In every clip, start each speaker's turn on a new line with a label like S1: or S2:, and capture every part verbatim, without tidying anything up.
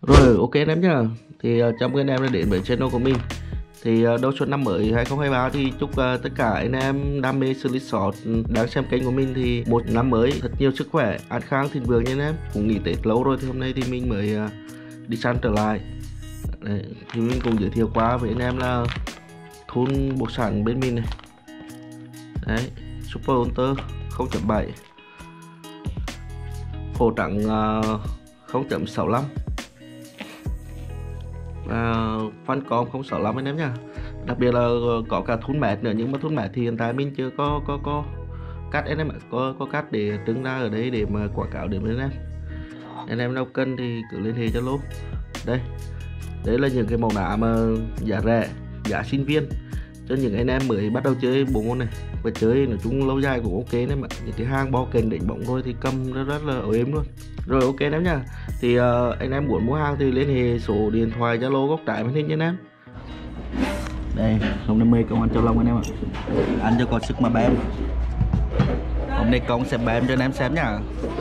S1: Rồi, ok anh em nhá. Thì uh, chào mừng anh em đã đến với channel của mình. Thì uh, đầu xuân năm mới hai không hai ba thì chúc uh, tất cả anh em đam mê xử lý short đang xem kênh của mình thì một năm mới thật nhiều sức khỏe, an khang thịnh vượng nha anh em. Cũng nghỉ Tết lâu rồi thì hôm nay thì mình mới uh, đi săn trở lại. Đấy, thì mình cũng giới thiệu qua với anh em là thun bộ sản bên mình này. Đấy, Super Hunter không chấm bảy, phổ trắng uh, không chấm sáu lăm, và phân com không sáu lăm anh em nhá. Đặc biệt là có cả thun mét nữa, nhưng mà thun mét thì hiện tại mình chưa có có có cắt anh em ạ, có có cắt để trưng ra ở đây để mà quảng cáo đến với anh em. Anh em nào cần thì cứ liên hệ Zalo. Đây, đấy là những cái màu đá mà giá rẻ, giá sinh viên cho những anh em mới bắt đầu chơi bộ môn này và chơi nói chung lâu dài cũng ok đấy mà. Những cái hang bo kềnh đánh bóng thôi thì cầm rất, rất là êm luôn. Rồi ok anh em nha. Thì uh, anh em muốn mua hàng thì liên hệ số điện thoại Zalo góc trái màn hình nha anh em. Đây, hôm nay mê công ăn châu Long anh em ạ. Ăn cho có sức mà bem. Hôm nay công sẽ bem cho anh em xem nha.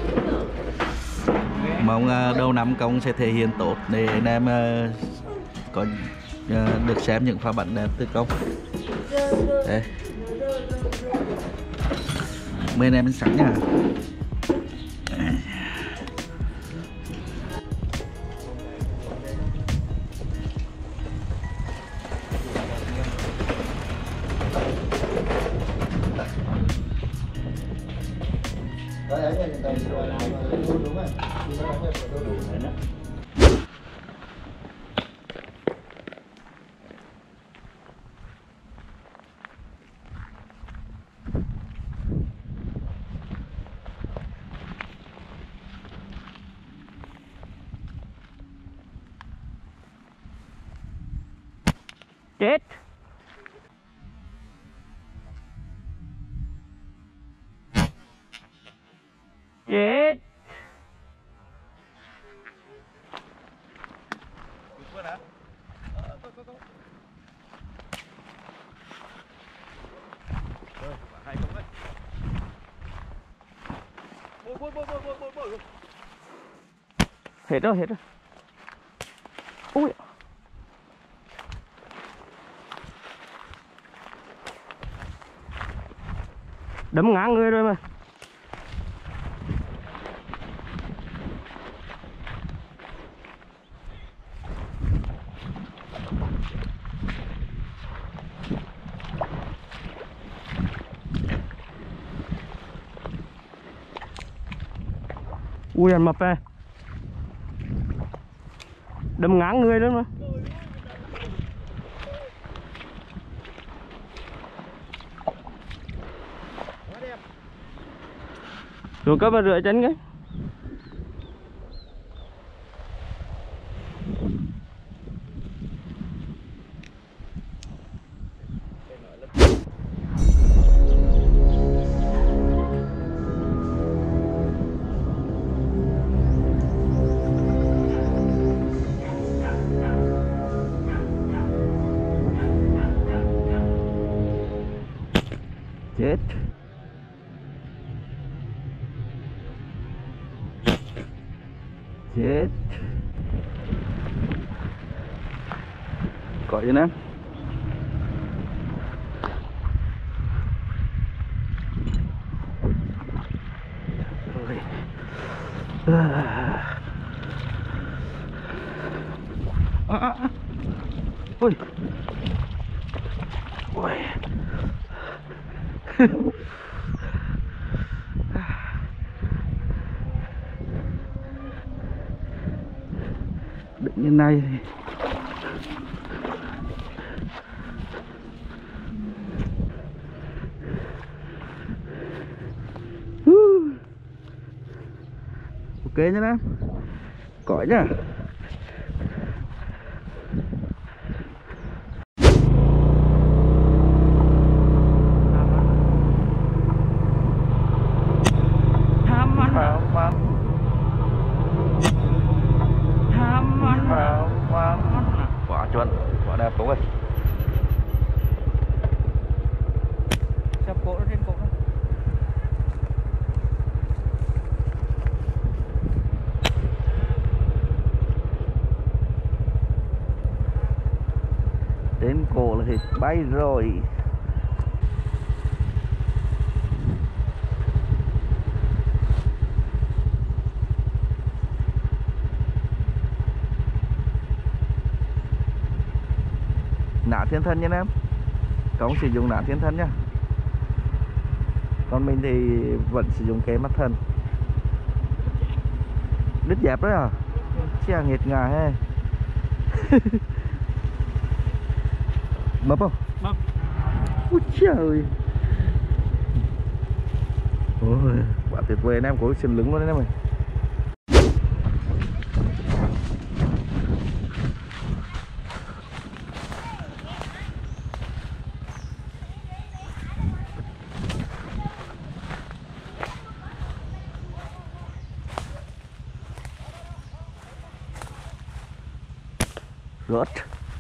S1: Mong uh, đầu năm công sẽ thể hiện tốt để anh em uh, có uh, được xem những pha bắn đẹp từ công. Đây, mời anh em sẵn nha.
S2: Chết. Chết. Hết rồi, hết rồi. Ui. Đấm ngang người rồi mà. Ui ăn mập này. Đâm ngang người luôn mà. Xuống cấp và rửa chân cái. Chết. Chết. Có gì em. À, à, à. Ôi. Ôi. Đựng như này thì ok nhá em, cõi nhá. Quả chuẩn, quả đẹp đúng rồi. Sập cổ nó trên cổ nó. Đến cổ là thịt bay rồi. Nã thiên thân nha em. Không sử dụng nã thiên thân nhá. Còn mình thì vẫn sử dụng cái mắt thân. Đứt dẹp đấy à? Chà nghiệt ngà he. Mập không?
S3: Mập.
S2: Ôi trời. Ôi, quả tuyệt vời anh em, có sườn lứng luôn đấy em ơi. Rớt.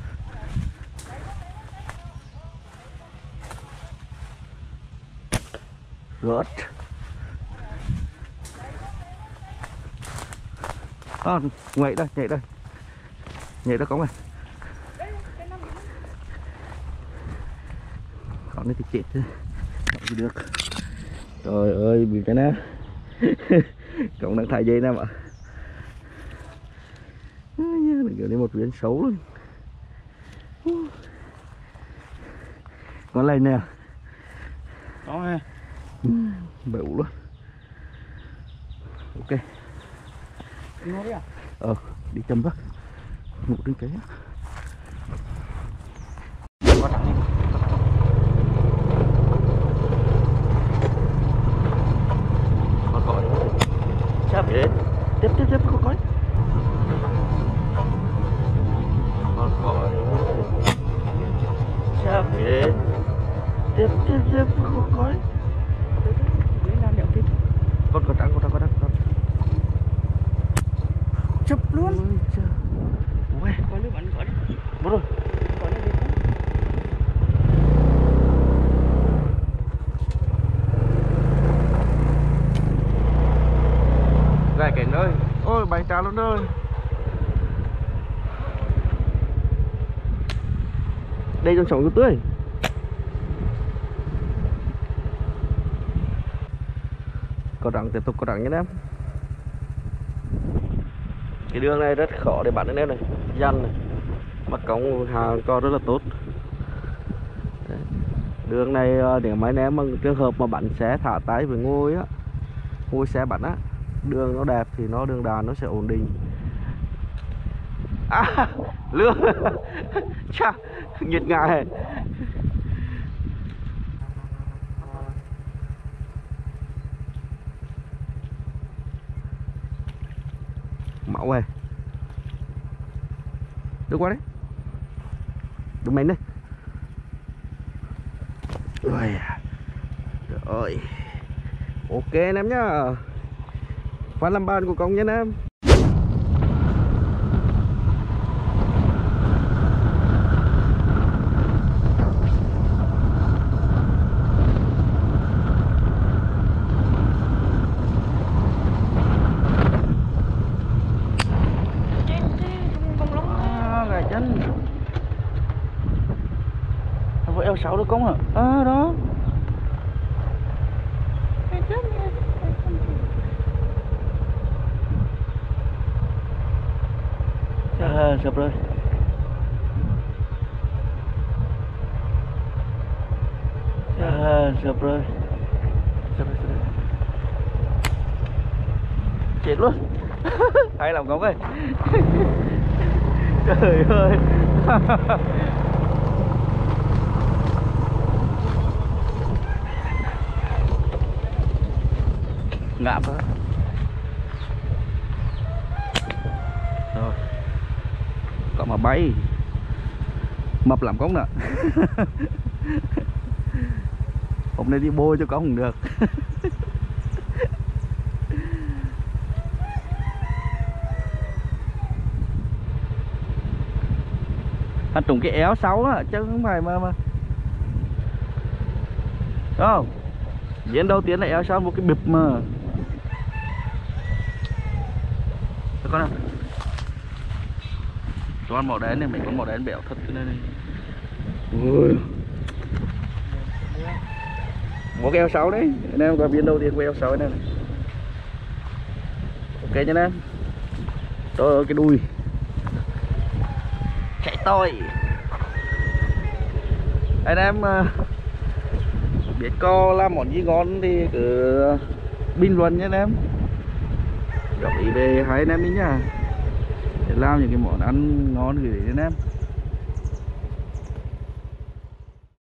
S2: Rớt. À, nhảy đây, nhảy đây. Nhảy đó cống này. Còn này thì chết thôi. Không được. Trời ơi, bị cái ná. Cổng đang thải dây nè ạ. Đừng kiểu đi một viên xấu luôn. Con này nè.
S3: Đó ha.
S2: Bự luôn. Ok.
S3: Đi à?
S2: Ờ, đi châm vắt. Ngủ trên cái.
S3: Có thẳng đi.
S2: Con cõi. Chắp đến. Tiếp tiếp tiếp con cõi. Con cõi. Chắp đến. Tiếp tiếp tiếp con cõi. Con con trắng, con trắng, con trắng, con.
S3: Chụp luôn.
S2: Ôi,
S3: Có nước bắn gọi đi.
S2: bố rồi.
S3: Có nước đi.
S2: Gài cảnh ơi. Ôi, bánh trà luôn rồi. Đây trong sóng tươi. Có răng, tiếp tục có răng nhé em. Cái đường này rất khó để bắn đến em này, dằn này, mặt cống hàng co rất là tốt. Đấy. Đường này nếu mấy anh em mà trường hợp mà bắn xe thả tay với ngôi á, ngôi xe bắn á, đường nó đẹp thì nó đường đàn nó sẽ ổn định. À, lương. Chà, nhiệt ngại. Mẫu này. Đưa qua đấy. Đưa mình đây. Ôi. Trời ơi. Ok anh em nhá. Phan làm bàn của công nhân em.
S3: Eo sáu đứa công hả? À đó. À, sập rồi. À, sập rồi. Sập rồi, sập rồi. Chết luôn. Hay làm công ơi. Trời ơi. Ngạm đó. Rồi. Có mà bay. Mập làm công nè. Hôm nay đi bôi cho công được. Anh trùng cái éo sáu á chứ không phải mà mà. Đúng không? Diễn đầu tiên là éo sáu một cái bịp mà. Thế con nào? Con màu đen này, mấy con màu đen béo thật cái này này.
S2: Ui. Một cái eo sáu đấy, anh em có viên đầu tiên của eo sáu này, này. Ok nha anh em. Rồi cái đuôi chạy tôi. Anh em uh, biết co làm món gì ngon thì cứ bình luận nhé anh em, góp ý về hai anh em mình nhá, để làm những cái món ăn ngon gửi đến anh em.